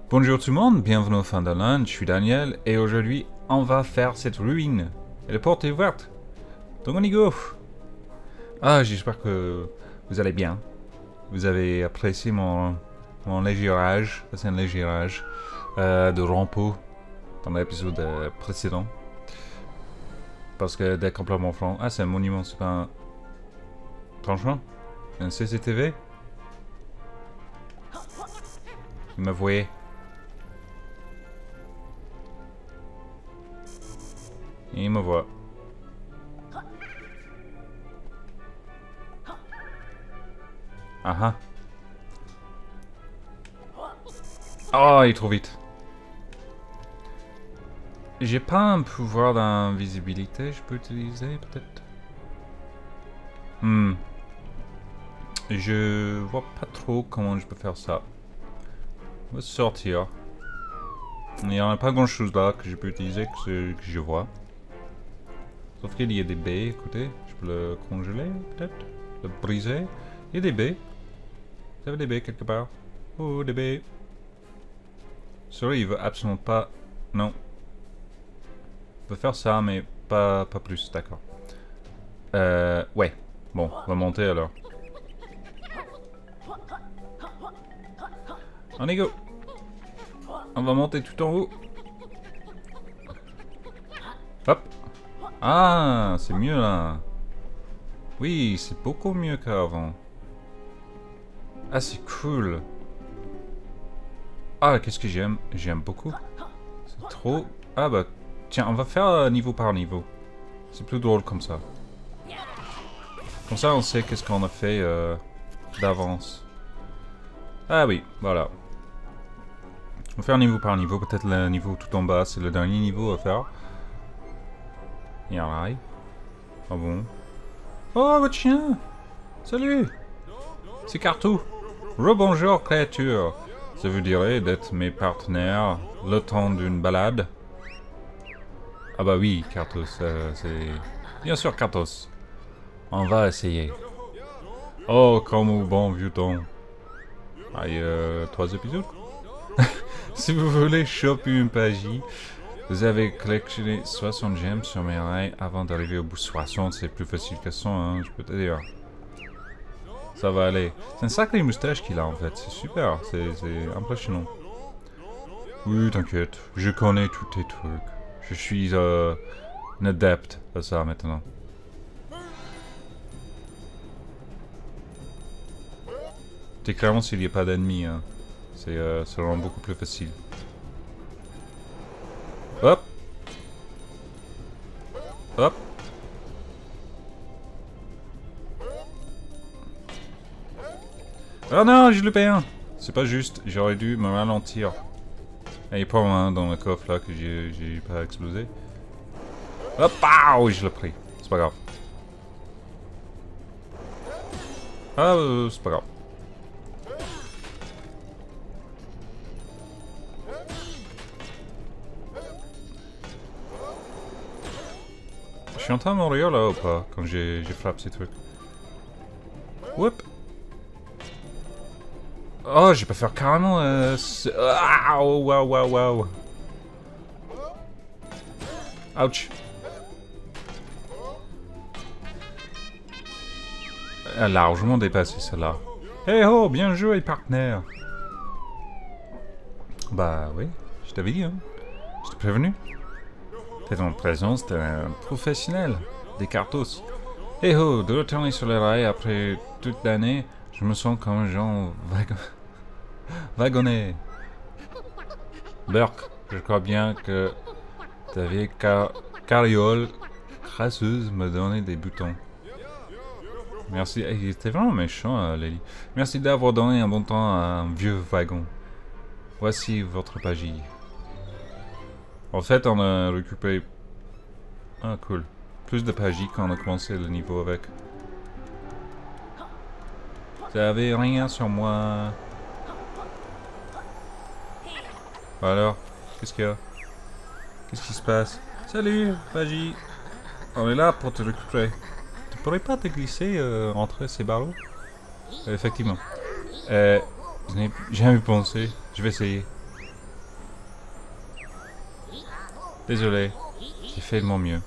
Bonjour tout le monde, bienvenue au Fun-de-Land, je suis Daniel et aujourd'hui on va faire cette ruine. Et la porte est ouverte, donc on y go. Ah, j'espère que vous allez bien. Vous avez apprécié mon légérage, c'est un légérage de Rampo dans l'épisode précédent. Parce que dès qu'on pleure mon front, ah c'est un monument, c'est pas un tranchant, un CCTV. Il me voyait. Il me voit. Ah ah. Oh, il est trop vite. J'ai pas un pouvoir d'invisibilité, je peux utiliser peut-être. Je vois pas trop comment je peux faire ça. On va sortir. Il n'y en a pas grand chose là que je peux utiliser que je vois. Sauf qu'il y a des baies, écoutez. Je peux le congeler peut-être. Le briser. Il y a des baies. Vous avez des baies quelque part? Oh, des baies. Sorry, il veut absolument pas... Non. Il peut faire ça, mais pas plus, d'accord. Ouais. Bon, on va monter alors. On y go. On va monter tout en haut. Hop. Ah, c'est mieux là. Oui, c'est beaucoup mieux qu'avant. Ah, c'est cool. Ah, qu'est-ce que j'aime? J'aime beaucoup. C'est trop... Ah bah, tiens, on va faire niveau par niveau. C'est plus drôle comme ça. Comme ça, on sait qu'est-ce qu'on a fait d'avance. Ah oui, voilà. On va faire niveau par niveau. Peut-être le niveau tout en bas, c'est le dernier niveau à faire. Il y en a. Ah bon. Oh, votre chien! Salut! C'est Cartou. Rebonjour, créature. Ça vous dirait d'être mes partenaires le temps d'une balade? Ah bah oui, Cartos, c'est... Bien sûr, Cartos. On va essayer. Oh, comme au bon vieux temps. Ah, il y a 3 épisodes. Si vous voulez choper une pagie, vous avez collectionné 60 gemmes sur mes rails avant d'arriver au bout de 60. C'est plus facile que ça, hein, je peux te dire. Ça va aller. C'est un sacré moustache qu'il a en fait, c'est super, c'est impressionnant. Oui, t'inquiète, je connais tous tes trucs. Je suis un adepte à ça maintenant. C'est clairement s'il n'y a pas d'ennemis, hein. Ça rend beaucoup plus facile. Hop! Hop! Oh non, j'ai loupé un! C'est pas juste, j'aurais dû me ralentir. Il y a pas un dans le coffre là que j'ai pas explosé. Hop! Ah oui, je l'ai pris. C'est pas grave. Ah, c'est pas grave. Je suis en train de mourir là ou pas quand j'ai frappé ces trucs? Whoop! Oh, je peux faire carrément... Ah, oh, waouh, waouh, waouh. Ouch. Elle a largement dépassé celle-là. Hey ho, bien joué, partenaire. Bah oui, je t'avais dit, hein. Je t'ai prévenu. T'es en présence d'un professionnel, des Cartos. Hey ho, de retourner sur les rails après toute l'année, je me sens comme un genre wagonné. Burk, je crois bien que ta vieille carriole crasseuse me donnait des boutons. Merci, il était vraiment méchant, Lily. Merci d'avoir donné un bon temps à un vieux wagon. Voici votre pagie. En fait, on a récupéré... Ah, cool. Plus de pagie quand on a commencé le niveau avec. Vous avez rien sur moi. Alors, qu'est-ce qu'il y a? Qu'est-ce qui se passe? Salut, pagie. On est là pour te récupérer. Tu pourrais pas te glisser entre ces barreaux? Effectivement. Je n'ai jamais pensé. Je vais essayer. Désolé, j'ai fait de mon mieux.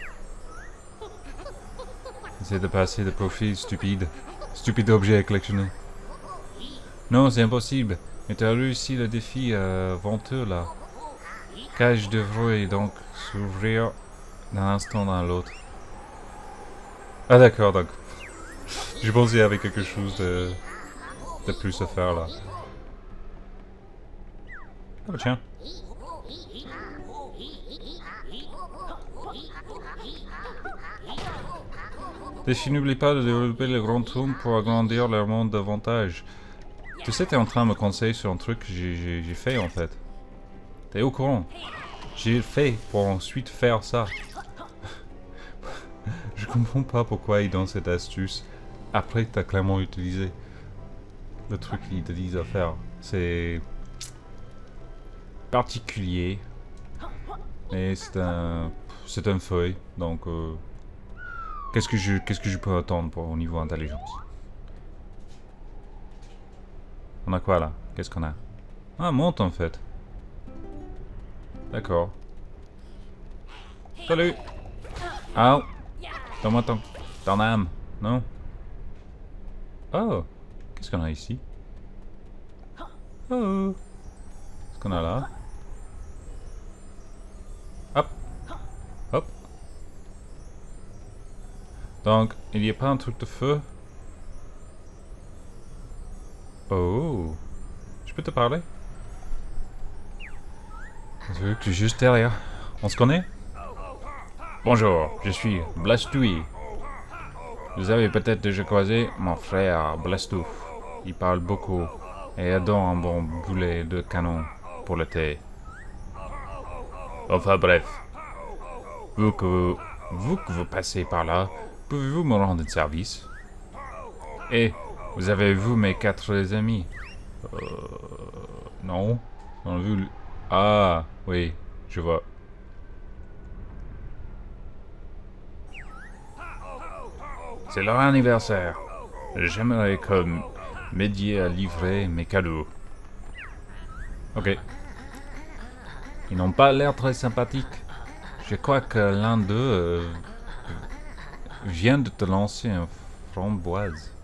J'essaie de passer de profil stupide. Stupide objet à collectionner. Non, c'est impossible. Mais tu as réussi le défi venteux là. Cage devrait donc s'ouvrir d'un instant dans l'autre. Ah d'accord, donc. Je pensais avec quelque chose de plus à faire là. Ah bah tiens. Défi, n'oublie pas de développer le grand tour pour agrandir leur monde davantage. Tu sais, t'es en train de me conseiller sur un truc que j'ai fait en fait. T'es au courant. J'ai fait pour ensuite faire ça. Je comprends pas pourquoi ils donnent cette astuce après que t'as clairement utilisé le truc qu'ils te disent à faire. C'est particulier. Mais c'est un feuille, donc qu'est-ce que je peux attendre pour au niveau intelligence? On a quoi là? Qu'est-ce qu'on a? Ah, monte en fait. D'accord. Salut! Ah! Donne-moi ton âme, non? Oh! Qu'est-ce qu'on a ici? Oh! Qu'est-ce qu'on a là? Hop! Hop! Donc, il n'y a pas un truc de feu? Oh! Je peux te parler? Je suis juste derrière. On se connaît? Bonjour, je suis Blastouille. Vous avez peut-être déjà croisé mon frère Blastou. Il parle beaucoup et adore un bon boulet de canon pour le thé. Enfin bref. Vous que vous passez par là, pouvez-vous me rendre service? Et vous avez vu mes 4 amis? Non. On a vu... Ah, oui, je vois. C'est leur anniversaire. J'aimerais comme m'aider à livrer mes cadeaux. Ok. Ils n'ont pas l'air très sympathiques. Je crois que l'un d'eux vient de te lancer une framboise.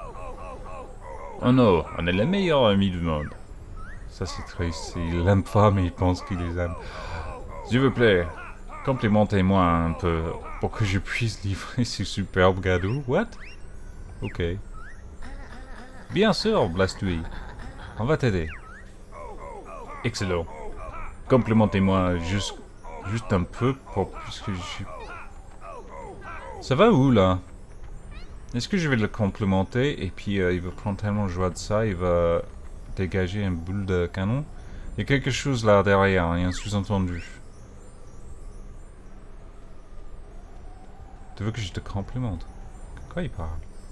Oh non, on est les meilleurs amis du monde. Ça c'est triste. Il l'aime pas, mais il pense qu'il les aime. S'il vous plaît, complimentez-moi un peu pour que je puisse livrer ce superbe cadeau. What? Ok. Bien sûr, Blastouille. On va t'aider. Excellent. Complimentez-moi juste un peu pour puisque je suis... Ça va où là? Est-ce que je vais le complimenter et puis il va prendre tellement joie de ça, il va dégager une boule de canon? Il y a quelque chose là derrière, il y a un sous-entendu. Tu veux que je te complimente? De quoi il parle?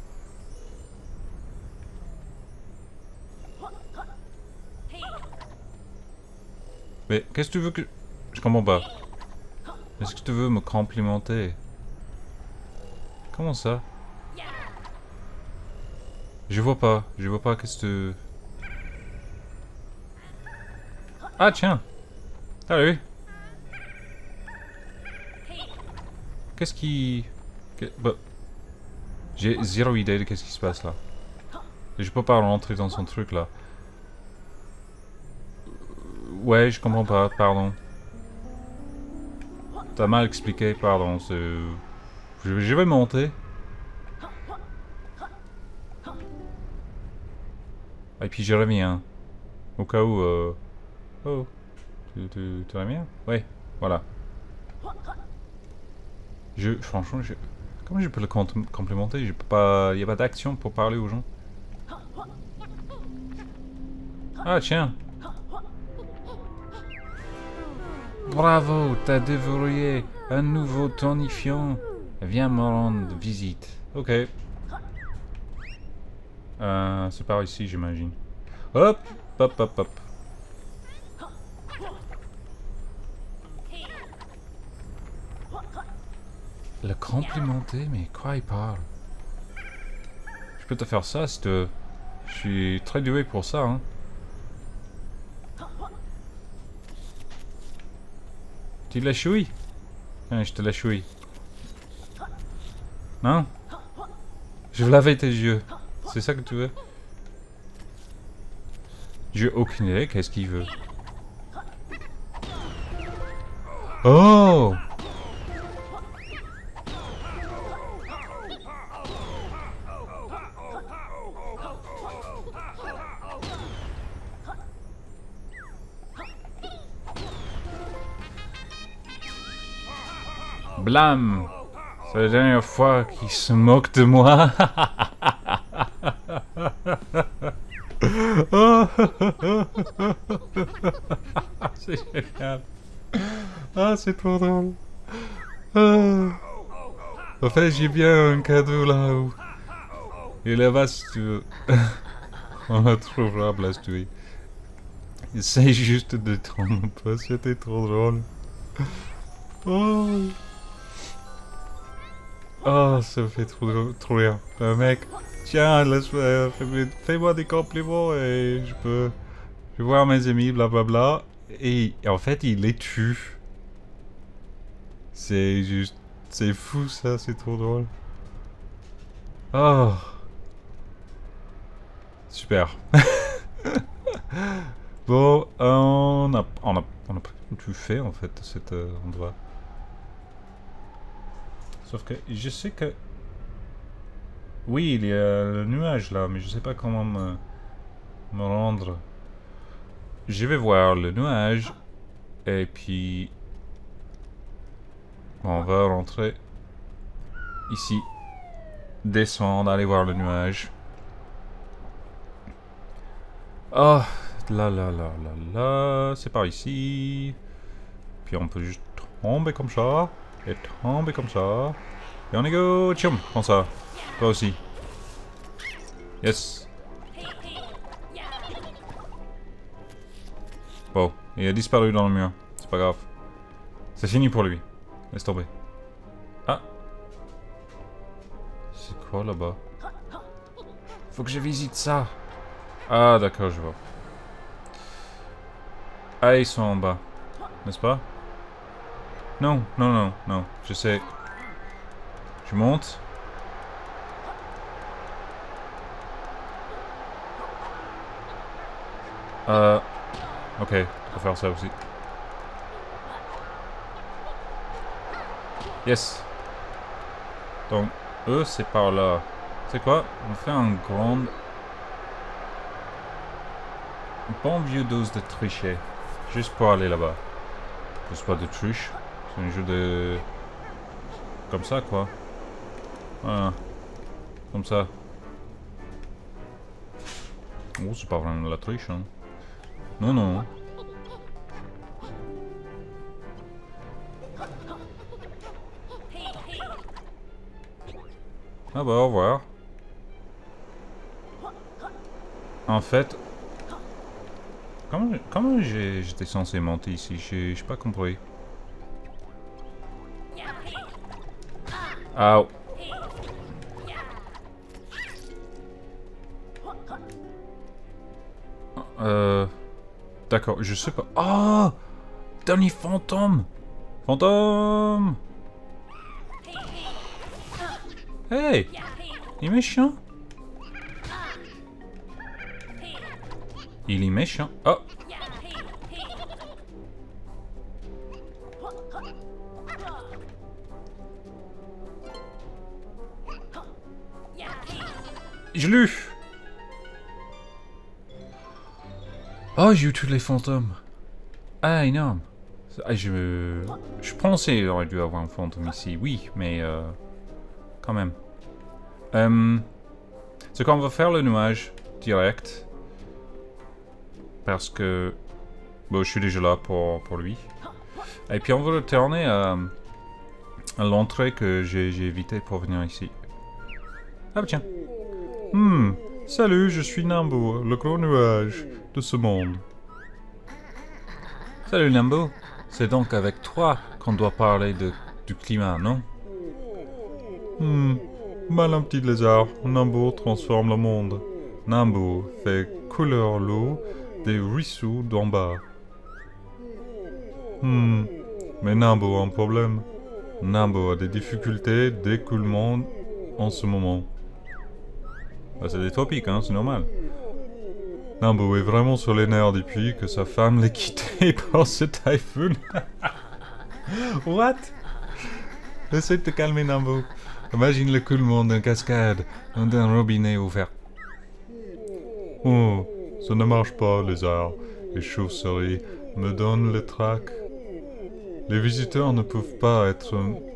Mais qu'est-ce que tu veux que... Je comprends pas. Est-ce que tu veux me complimenter? Comment ça? Je vois pas qu'est-ce que... Ah tiens! Salut! Qu'est-ce qui... Bah... J'ai zéro idée de qu'est-ce qui se passe là. Et je peux pas rentrer dans son truc là. Ouais, je comprends pas, pardon. T'as mal expliqué, pardon, c'est... Je vais monter. Et puis je reviens. Au cas où... Oh. Tu reviens? Ouais, voilà. Franchement, comment je peux le complémenter? Je peux pas... Y a pas d'action pour parler aux gens. Ah, tiens. Bravo, t'as déverrouillé un nouveau tonifiant. Viens me rendre visite. Ok. C'est par ici, j'imagine. Hop, hop, hop, hop. Le complimenter, mais quoi il parle? Je peux te faire ça si tu... Je suis très doué pour ça, hein. Tu la chouilles? Ouais, je te la chouille. Non? Je veux laver tes yeux. C'est ça que tu veux? J'ai aucune idée. Qu'est-ce qu'il veut? Oh! Blam! C'est la dernière fois qu'il se moque de moi. C'est génial. Ah, c'est trop drôle. Ah. En fait, j'ai bien un cadeau là-haut. Et là-bas, si tu veux. On le trouvera, Blastouille. Essaye juste de détendre un peu, c'était trop drôle. Oh. Oh, ça me fait trop rire. Mec, tiens, fais-moi des compliments et je vais voir mes amis, blablabla. Et en fait, il les tue. C'est juste, c'est fou ça, c'est trop drôle. Oh. Super. Bon, on a pas tout fait en fait cet endroit. Sauf que je sais que... Oui, il y a le nuage là, mais je sais pas comment me rendre. Je vais voir le nuage. Et puis... On va rentrer ici. Descendre, aller voir le nuage. Oh, là là là là là. C'est par ici. Puis on peut juste tomber comme ça. Et tomber comme ça. Et on y go, tchum, comme ça. Toi aussi. Yes. Bon, il a disparu dans le mur. C'est pas grave. C'est fini pour lui. Laisse tomber. Ah. C'est quoi là-bas? Faut que je visite ça. Ah, d'accord, je vois. Ah, ils sont en bas. N'est-ce pas? Non, non, non, non. Je sais. Je monte. Ok, on va faire ça aussi. Yes. Donc, eux, c'est par là. C'est quoi? On fait un grand... Bon vieux dose de tricher. Juste pour aller là-bas. C'est pas de triche. C'est un jeu de... Comme ça, quoi. Voilà. Comme ça. Oh, c'est pas vraiment de la triche, hein. Non, non. Ah bah, au revoir. En fait... Comment j'étais censé monter ici? J'ai pas compris. Ow. D'accord, je sais pas. Oh! Dernier fantôme! Fantôme! Hey! Il est méchant! Il est méchant. Oh! Je l'ai eu! Oh, j'ai eu tous les fantômes. Ah, énorme. Ah, je pensais qu'il aurait dû avoir un fantôme ici. Oui, mais quand même. C'est qu'on va faire le nuage direct. Parce que... Bon, je suis déjà là pour lui. Et puis on va retourner à l'entrée que j'ai évité pour venir ici. Ah bah tiens. Salut, je suis Nambo, le gros nuage de ce monde. Salut Nambo. C'est donc avec toi qu'on doit parler du climat, non? Malin petit lézard, Nambo transforme le monde. Nambo fait couler l'eau des ruisseaux d'en bas. Mais Nambo a un problème. Nambo a des difficultés d'écoulement en ce moment. Bah, c'est des tropiques, hein, c'est normal. Nambo est vraiment sur les nerfs depuis que sa femme l'a quitté par ce typhoon. What? Essaye de te calmer, Nambo. Imagine l'écoulement d'une cascade ou d'un robinet ouvert. Oh, ça ne marche pas, les arts. Les chauves-souris me donnent le trac. Les visiteurs ne peuvent pas être...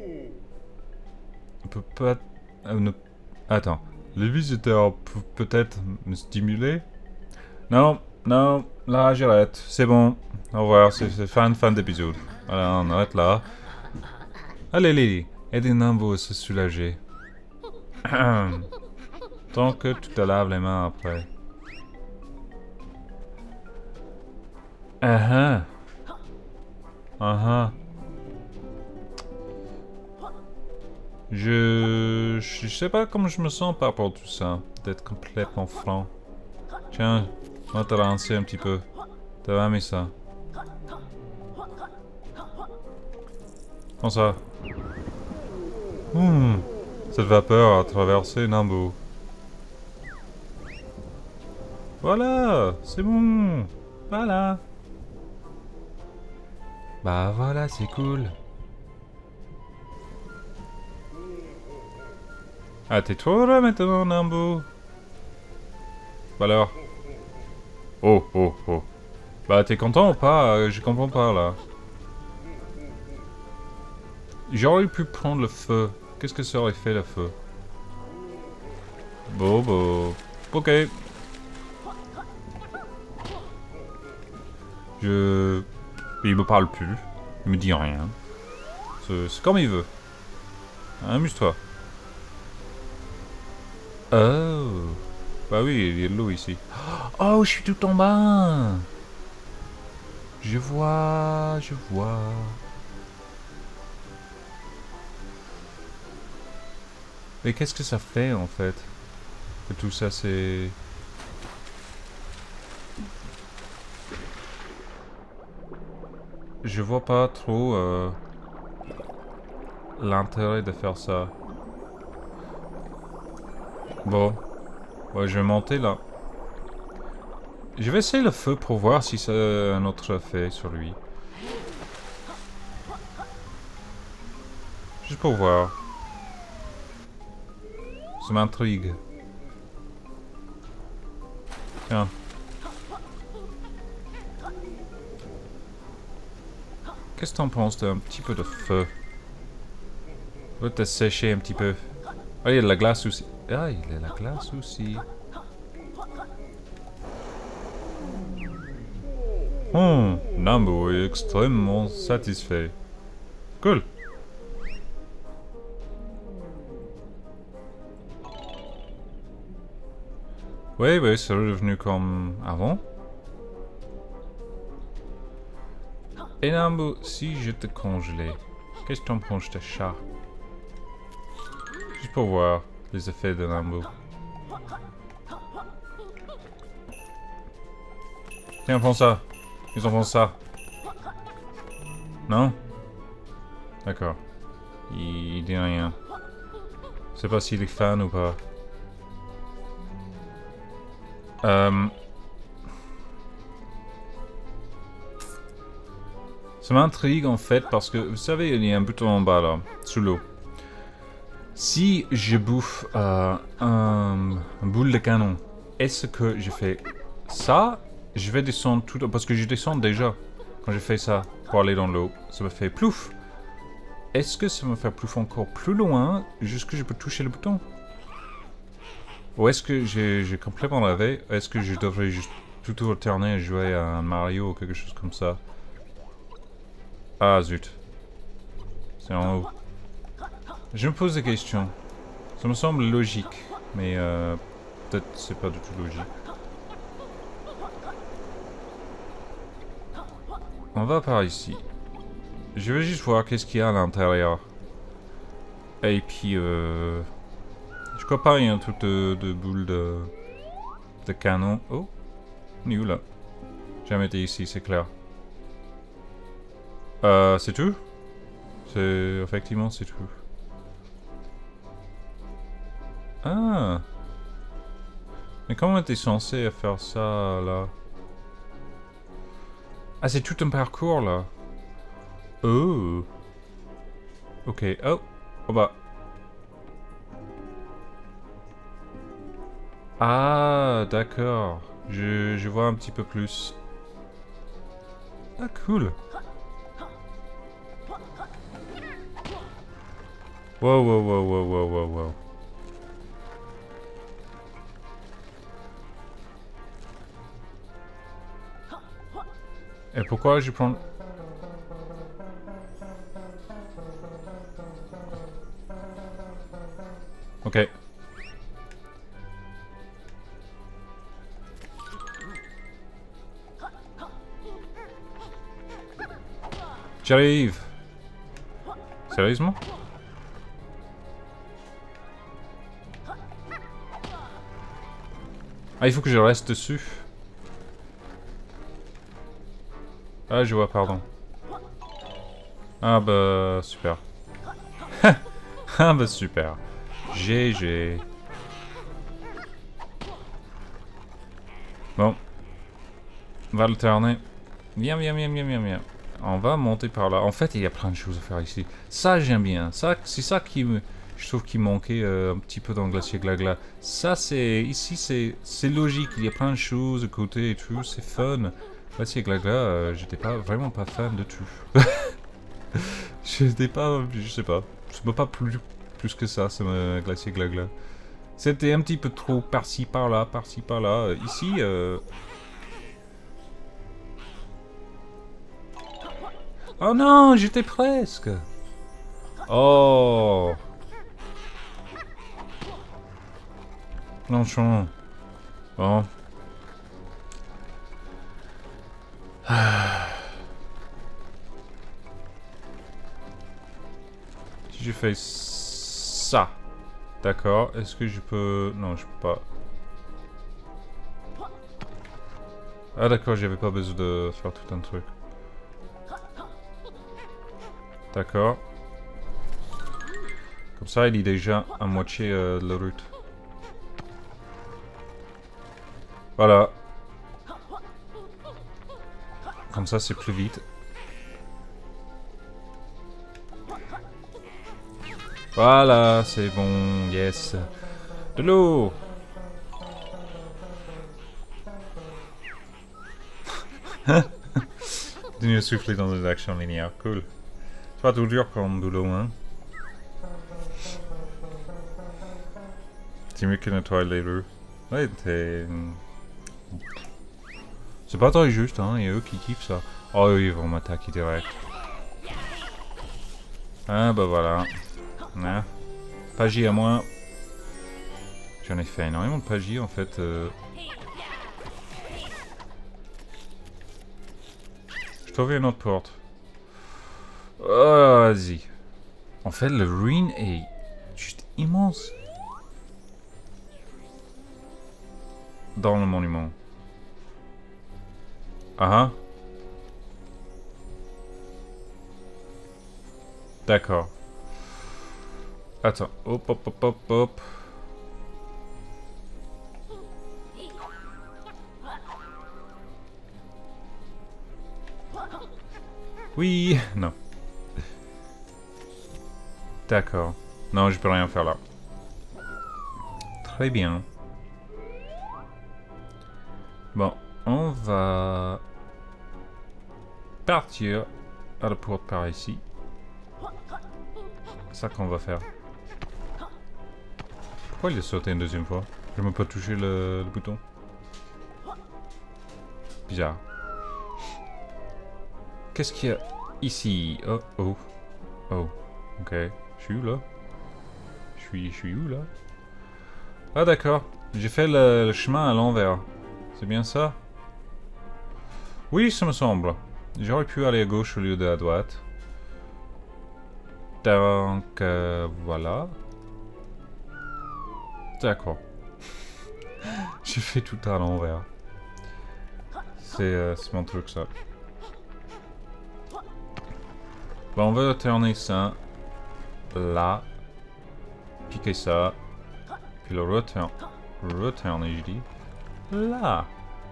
Attends. Les visiteurs peuvent peut-être me stimuler? Non, non, là j'arrête. C'est bon. Au revoir, c'est fin d'épisode. Voilà, on arrête là. Allez Lily, aidez Nambo à se soulager. Tant que tu te laves les mains après. Ah ah. Je sais pas comment je me sens par rapport à tout ça. D'être complètement franc. Tiens, on va te lancer un petit peu. T'as pas aimé ça? Comment ça? Cette vapeur a traversé Nambo. Voilà, c'est bon. Voilà. Bah voilà, c'est cool. Ah, t'es trop heureux maintenant, Nambo? Bah alors? Oh, oh, oh. Bah t'es content ou pas? Je comprends pas là. J'aurais pu prendre le feu. Qu'est-ce que ça aurait fait le feu? Bobo. Ok. Il me parle plus. Il me dit rien. C'est comme il veut. Amuse-toi. Oh. Bah oui, il y a de l'eau ici. Oh, je suis tout en bas. Je vois, je vois. Mais qu'est-ce que ça fait en fait? Que tout ça c'est... Je vois pas trop l'intérêt de faire ça. Bon. Ouais, je vais monter là. Je vais essayer le feu pour voir si ça a un autre effet sur lui. Juste pour voir. Ça m'intrigue. Tiens. Qu'est-ce que t'en penses d'un petit peu de feu? Je vais te sécher un petit peu. Ah, il y a de la glace aussi. Ah, il y a de la glace aussi. Oh, Nambo est extrêmement satisfait. Cool. Oui, oui, c'est revenu comme avant. Et Nambo, si je te congelais, qu'est-ce que t'en penses de chat? Juste pour voir les effets de Nambo. Tiens, prends ça. Ils en font ça. Non? D'accord. Il dit rien. Je sais pas s'il est fan ou pas. Ça m'intrigue en fait parce que, vous savez, il y a un bouton en bas là, sous l'eau. Si je bouffe un boule de canon, est-ce que je fais ça? Je vais descendre tout... Parce que je descends déjà quand je fais ça pour aller dans l'eau. Ça me fait plouf. Est-ce que ça me fait plouf encore plus loin jusqu'à je peux toucher le bouton? Ou est-ce que j'ai complètement rêvé? Est-ce que je devrais juste tout alterner et jouer à un Mario ou quelque chose comme ça? Ah zut. C'est en haut. Je me pose des questions. Ça me semble logique, mais peut-être c'est pas du tout logique. On va par ici. Je vais juste voir qu'est-ce qu'il y a à l'intérieur. Et puis je crois pas il y a un truc de boule de canon. Oh, on est où là? Jamais été ici, c'est clair. C'est tout? Effectivement, c'est tout. Ah. Mais comment t'es censé faire ça, là? Ah, c'est tout un parcours, là. Oh. Ok. Oh. Oh bah. Ah, d'accord. Je vois un petit peu plus. Ah, cool. Wow, wow, wow, wow, wow, wow, wow. Et pourquoi je prends... Ok. J'arrive. Sérieusement? Ah, il faut que je reste dessus. Ah, je vois, pardon. Ah bah, super. Ah bah, super. GG. Bon. On va alterner. Viens, viens, viens, viens, viens, viens. On va monter par là. En fait, il y a plein de choses à faire ici. Ça, j'aime bien. Ça, c'est ça qui me... Je trouve qu'il manquait un petit peu dans Glacier Glagla. Ça, c'est... Ici, c'est logique. Il y a plein de choses de côté et tout. C'est fun. Glacier Glagla, j'étais pas vraiment pas fan de tout. J'étais pas... Je sais pas. Je me pas plus que ça, Glacier Glagla. C'était un petit peu trop par-ci, par-là, par-ci, par-là. Ici, oh non, j'étais presque. Oh. Blanchon. Bon. Si je fais ça. D'accord. Est-ce que je peux... Non, je peux pas. Ah d'accord, j'avais pas besoin de faire tout un truc. D'accord. Comme ça, il est déjà à moitié de la route. Voilà. Comme ça, c'est plus vite. Voilà, c'est bon, yes. De l'eau. De mieux souffler dans des actions linéaires, cool. C'est pas tout dur comme boulot, hein. C'est mieux que nettoyer les rues. Ouais, c'est pas très juste, hein, et eux qui kiffent ça. Oh, ils vont m'attaquer direct. Ah, bah voilà. Ah. Pagi à moi. J'en ai fait énormément de pagi, en fait. Je trouve une autre porte. Oh, vas-y. En fait, le ruin est juste immense. Dans le monument. Ah. D'accord. Attends. Hop, hop, hop, hop, hop. Oui. Non. D'accord. Non, je peux rien faire là. Très bien. Bon, on va partir à la porte par ici. C'est ça qu'on va faire. Pourquoi il est sauté une deuxième fois? Je ne peux pas toucher le bouton. Bizarre. Qu'est-ce qu'il y a ici? Oh, oh. Oh, ok. Je suis où là? Je suis où là? Ah d'accord. J'ai fait le chemin à l'envers. C'est bien ça? Oui, ça me semble. J'aurais pu aller à gauche au lieu de à droite. Donc, voilà. D'accord. J'ai fait tout à l'envers. C'est mon truc, ça. Bon, on va tourner ça. Là. Piquer ça. Puis le retourner, je dis. Là.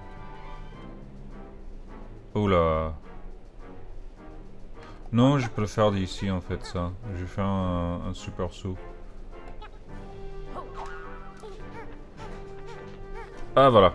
Oula. Non, je peux le faire d'ici en fait ça. Je vais faire un super saut. Ah voilà.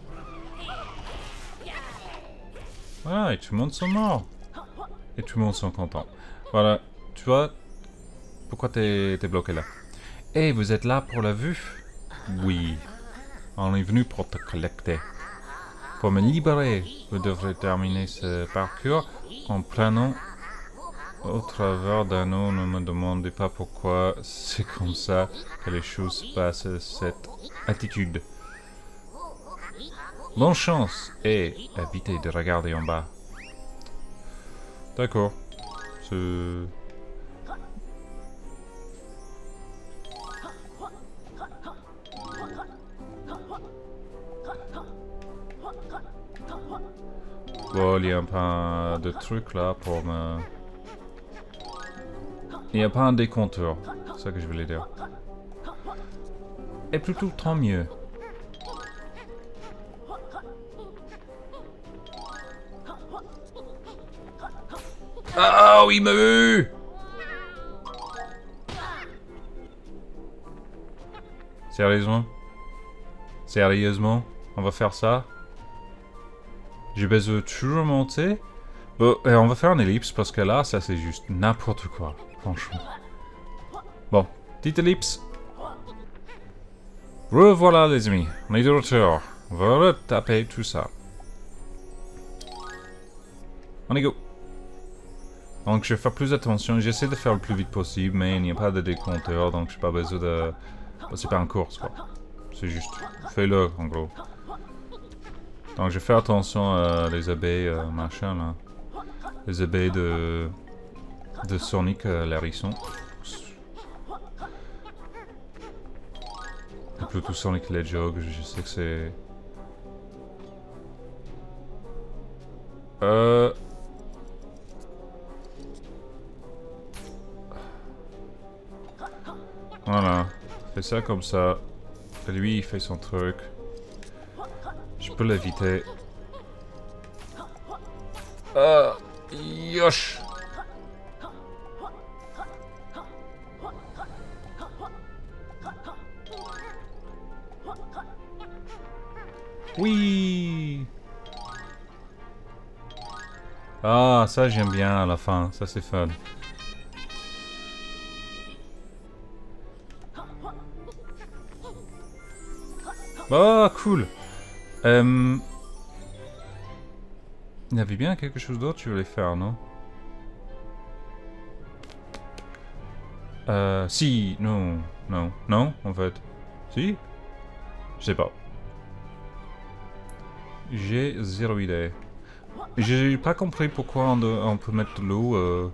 Voilà, et tout le monde sont morts. Et tout le monde sont contents. Voilà, tu vois, pourquoi t'es bloqué là? Eh, vous êtes là pour la vue? Oui. On est venu pour te collecter. Pour me libérer, vous devrez terminer ce parcours en prenant au travers d'anneaux. Ne me demandez pas pourquoi c'est comme ça que les choses se passent, cette attitude. Bonne chance et évitez de regarder en bas. D'accord. Bon, il n'y a pas de truc là pour me... Il n'y a pas un décompteur, c'est ça que je voulais dire. Et plutôt tant mieux. Ah oui, il m'a eu! Sérieusement? Sérieusement? On va faire ça? J'ai besoin de toujours monter? Bon, on va faire une ellipse parce que là, ça c'est juste n'importe quoi, franchement. Bon, petite ellipse. Revoilà les amis, on est de retour. On va retaper tout ça. On y go. Donc je vais faire plus attention, j'essaie de faire le plus vite possible, mais il n'y a pas de décompteur, donc j'ai pas besoin de... C'est pas une course quoi. C'est juste, fais-le en gros. Donc je vais faire attention à les abeilles, machin là. Les abeilles de Sonic, l'hérisson. Et plutôt Sonic Hedgehog, je sais que c'est... Voilà. Fais ça comme ça. Et lui, il fait son truc. Je peux l'éviter. Yosh! Oui! Ah, ça j'aime bien à la fin. Ça c'est fun. Oh, cool! Il y avait bien quelque chose d'autre que tu voulais faire, non? Si, non, non, non, en fait. Si? Je sais pas. J'ai zéro idée. J'ai pas compris pourquoi on peut mettre de l'eau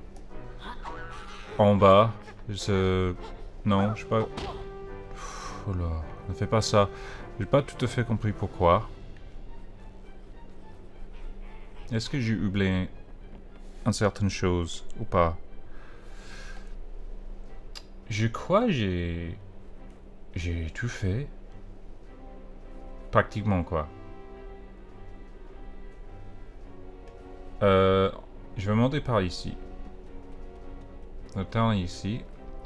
en bas. Non, je sais pas... Oh là, ne fais pas ça. J'ai pas tout à fait compris pourquoi. Est-ce que j'ai oublié une certaine chose ou pas? Je crois que j'ai tout fait. Pratiquement quoi. Je vais monter par ici. Attends ici.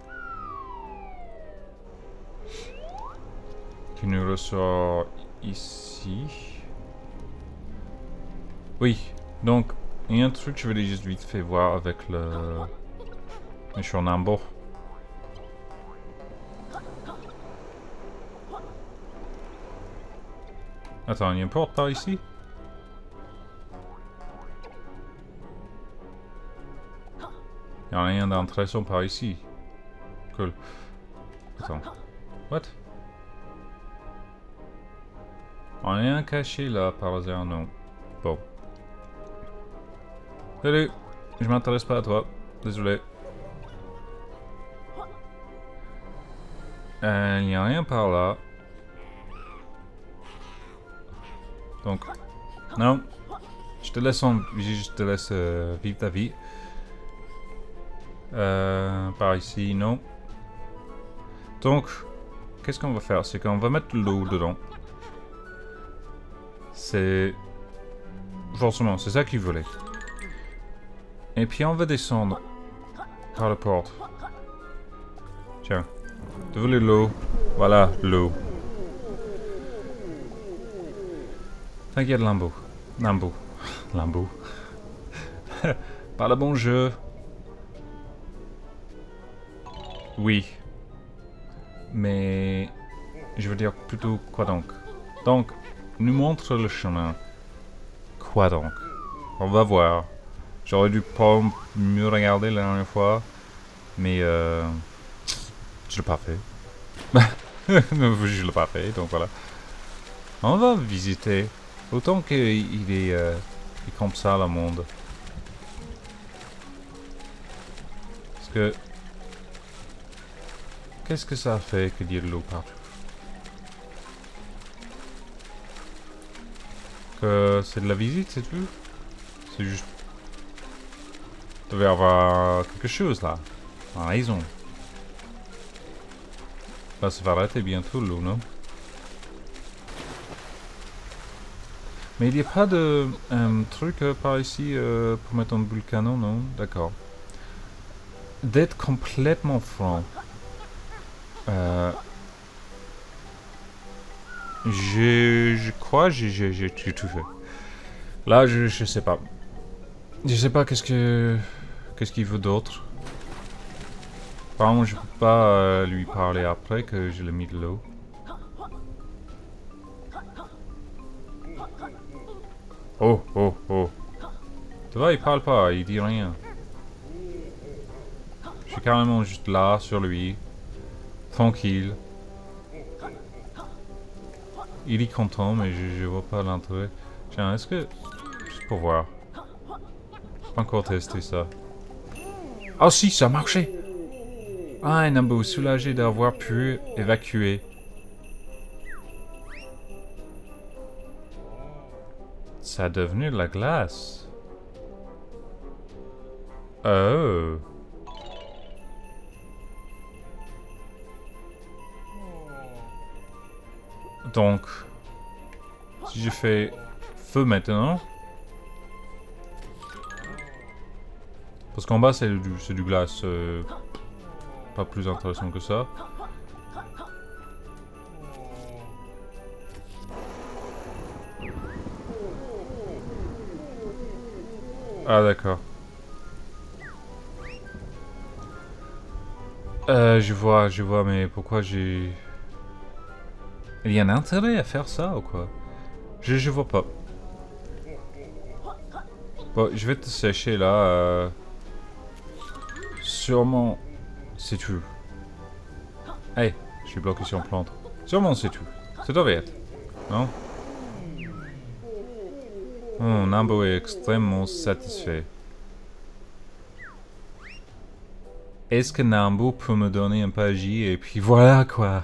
Qui nous ressort ici. Oui, donc il y a un truc que je voulais juste vite fait voir avec le Chornambo. Attends, il y a une porte par ici? Il n'y a rien d'intéressant par ici. Cool. Attends. What? Rien caché là par hasard, non. Bon. Salut! Je m'intéresse pas à toi. Désolé. Il n'y a rien par là. Donc, non. Je te laisse vivre ta vie. Par ici, non. Donc, qu'est-ce qu'on va faire? C'est qu'on va mettre de l'eau dedans. C'est... Forcément, c'est ça qu'il voulait. Et puis on va descendre par la porte. Tiens. Tu voulais de l'eau? Voilà, l'eau. T'inquiète, Lambo. Lambo. Lambo. Pas le bon jeu. Oui. Mais... Je veux dire plutôt quoi donc? Donc, nous montre le chemin. Quoi donc? On va voir. J'aurais dû pas mieux regarder la dernière fois. Mais je l'ai pas fait. Je l'ai pas fait, donc voilà. On va visiter. Autant qu'il est comme ça le monde. Parce que... Qu'est-ce que ça fait que d'y a de l'eau partout? Que c'est de la visite, c'est tout? C'est juste... Il devait y avoir quelque chose là. En raison. Là, ça va arrêter bientôt l'eau, non? Mais il n'y a pas de truc par ici pour mettre un boule canon, non? D'accord. D'être complètement franc. Je crois j'ai tout fait. Là, je sais pas. Je sais pas qu'est-ce qu'il veut d'autre. Apparemment, je peux pas lui parler après que je l'ai mis de l'eau. Oh, oh, oh. Tu vois, il parle pas, il dit rien. Je suis carrément juste là, sur lui. Tranquille. Il est content, mais je vois pas l'intérêt. Tiens, est-ce que... Juste pour voir. J'ai pas encore testé ça. Ah si, ça a marché! Ah, un Nambo soulagé d'avoir pu évacuer. Ça a devenu de la glace. Oh. Donc, si je fais feu maintenant, parce qu'en bas c'est du glace, pas plus intéressant que ça. Ah d'accord. Je vois, mais pourquoi j'ai... Il y a un intérêt à faire ça ou quoi? Je vois pas. Bon, je vais te sécher là. Sûrement, c'est tout. Hey, je suis bloqué sur une plante. Sûrement, c'est tout. Ça devait être. Non? Oh, Nambo est extrêmement satisfait. Est-ce que Nambo peut me donner un pagi et puis voilà quoi?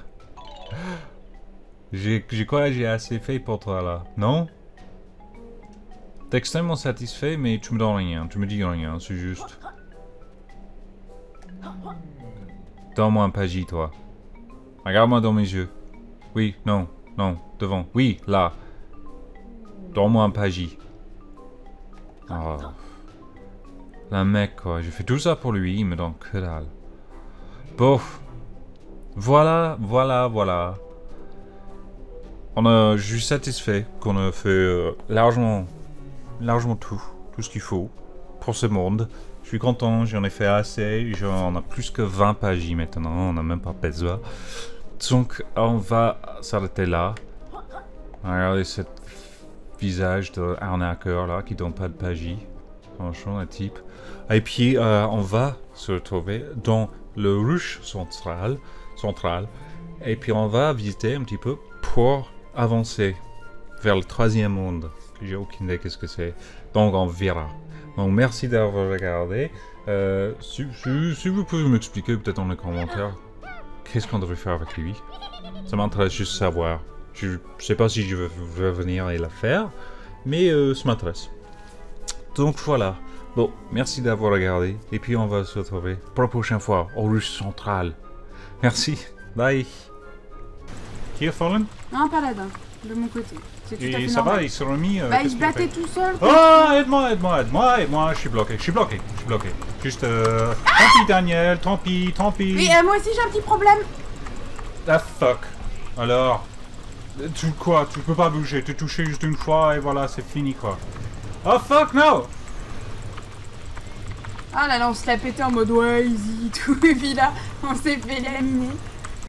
J'ai assez fait pour toi là, non? T'es extrêmement satisfait, mais tu me donnes rien, tu me dis rien, c'est juste. Donne-moi un pagi, toi. Regarde-moi dans mes yeux. Oui, non, non, devant. Oui, là. Donne-moi un pagi. Oh. Un mec, quoi. J'ai fait tout ça pour lui, il me donne que dalle. Bof. Voilà. Je suis satisfait qu'on a fait largement tout ce qu'il faut pour ce monde. Je suis content, j'en ai fait assez, on a plus que 20 pages maintenant, on n'a même pas besoin. Donc on va s'arrêter là. Regardez ce visage d'arnaqueur là qui donne pas de pagie. Franchement, un type. Et puis on va se retrouver dans le ruche central. Et puis on va visiter un petit peu pour avancer vers le troisième monde. J'ai aucune idée qu'est-ce que c'est. Donc on verra. Donc merci d'avoir regardé. Si vous pouvez m'expliquer peut-être dans les commentaires qu'est-ce qu'on devrait faire avec lui. Ça m'intéresse juste de savoir. Je sais pas si je vais venir et la faire, mais ça m'intéresse. Donc voilà. Bon, merci d'avoir regardé. Et puis on va se retrouver pour la prochaine fois au Russe Central. Merci. Bye. Qui a fallen? Non, paladin. De mon côté. C'est tout à fait Et ça normal. va, il s'est remis. Bah, il qu'est-ce se qu'il a battait fait? tout seul. Oh, aide-moi, je suis bloqué. Juste, tant pis Daniel, tant pis. Oui, moi aussi j'ai un petit problème. Ah fuck. Alors, tu peux pas bouger, tu touché juste une fois et voilà, c'est fini quoi. Oh fuck no. Ah là là, on se l'a pété en mode ouais, easy, tout. Et puis là, on s'est fait laminer.